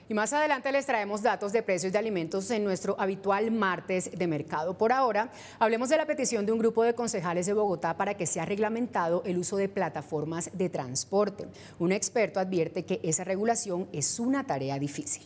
Y más adelante les traemos datos de precios de alimentos en nuestro habitual martes de mercado. Por ahora, hablemos de la petición de un grupo de concejales de Bogotá para que sea reglamentado el uso de plataformas de transporte. Un experto advierte que esa regulación es una tarea difícil.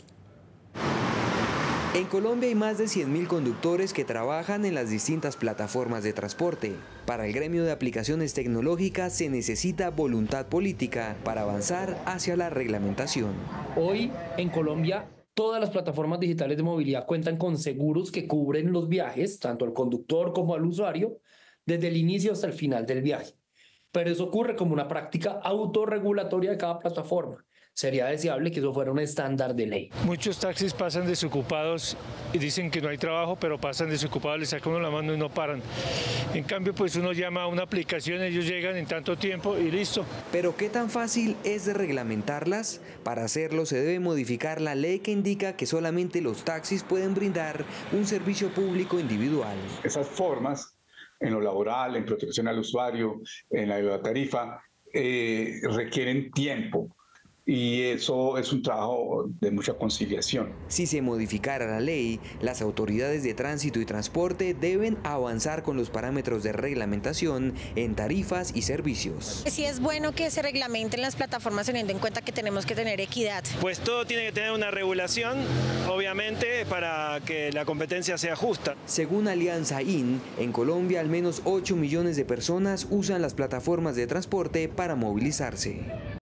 En Colombia hay más de 100.000 conductores que trabajan en las distintas plataformas de transporte. Para el gremio de aplicaciones tecnológicas se necesita voluntad política para avanzar hacia la reglamentación. Hoy en Colombia todas las plataformas digitales de movilidad cuentan con seguros que cubren los viajes, tanto al conductor como al usuario, desde el inicio hasta el final del viaje. Pero eso ocurre como una práctica autorregulatoria de cada plataforma. Sería deseable que eso fuera un estándar de ley. Muchos taxis pasan desocupados y dicen que no hay trabajo, pero pasan desocupados, les sacan uno la mano y no paran. En cambio, pues uno llama a una aplicación, ellos llegan en tanto tiempo y listo. Pero ¿qué tan fácil es de reglamentarlas? Para hacerlo se debe modificar la ley que indica que solamente los taxis pueden brindar un servicio público individual. Esas formas, en lo laboral, en protección al usuario, en la tarifa, requieren tiempo. Y eso es un trabajo de mucha conciliación. Si se modificara la ley, las autoridades de tránsito y transporte deben avanzar con los parámetros de reglamentación en tarifas y servicios. Sí es bueno que se reglamenten las plataformas teniendo en cuenta que tenemos que tener equidad. Pues todo tiene que tener una regulación, obviamente, para que la competencia sea justa. Según Alianza IN, en Colombia al menos 8 millones de personas usan las plataformas de transporte para movilizarse.